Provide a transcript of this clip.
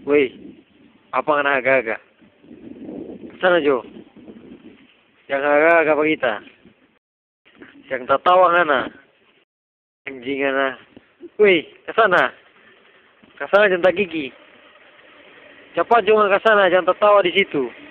Woi, apa nggak agak-agak? Sana Jo, yang agak-agak apa kita? Yang tertawa ngana, anjing ngana. Woi, ke sana jangan gigi. Cepat jangan ke sana, jangan tertawa di situ.